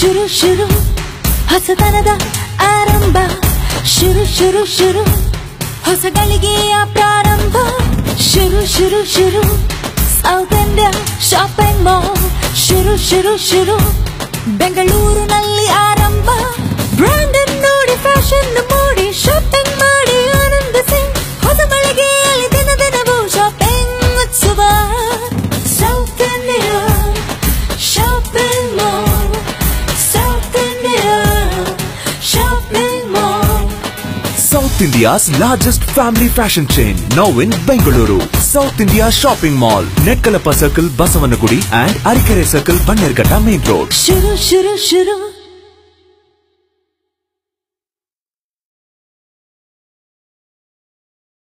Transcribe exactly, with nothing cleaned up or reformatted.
ಶುರು ಶುರು ಹೊಸತನದ ಆರಂಭ ಶುರು ಶುರು ಶುರು ಹೊಸ ಗಳಿಗೆಯ ಪ್ರಾರಂಭ ಶುರು ಶುರು ಶುರು ಸೌತ್ ಇಂಡಿಯಾ ಶಾಪಿಂಗ್ ಮಾಲ್ ಶುರು ಶುರು ಶುರು ಬೆಂಗಳೂರಿನಲ್ಲಿ ಆರಂಭ ಬ್ರಾಂಡ್ ನೋಡಿ ಫ್ಯಾಷನ್ ನೋಡಿ ಶಾಪಿಂಗ್ ಮಾಡಿ ಆನಂದಿಸಿ ಹೊಸ ಗಳಿಗೆಯಲ್ಲಿ ದಿನ ದಿನವೂ ಶಾಪಿಂಗ್ ಉತ್ಸವ South India shopping mall South India shopping mall South India's largest family fashion chain now in Bengaluru. South India Shopping Mall, Netkalapa Circle, Basavanagudi and Arikere Circle, Bannerghatta Main Road. Shuru shuru shuru